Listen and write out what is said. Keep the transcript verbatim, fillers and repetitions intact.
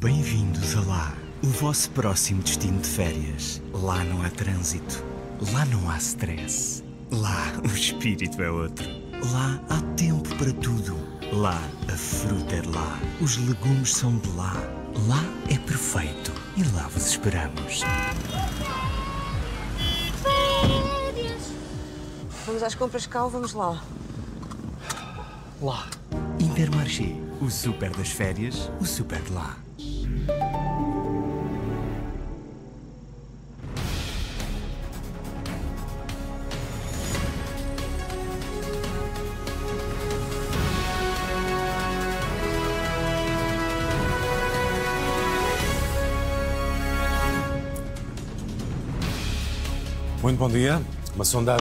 Bem-vindos a lá, o vosso próximo destino de férias. Lá não há trânsito, lá não há stress. Lá o espírito é outro. Lá há tempo para tudo. Lá a fruta é de lá, os legumes são de lá. Lá é perfeito e lá vos esperamos. Férias! Vamos às compras cá ou vamos lá? Lá. Intermarché, o super das férias, o super de lá. Muito bom dia. Uma sondagem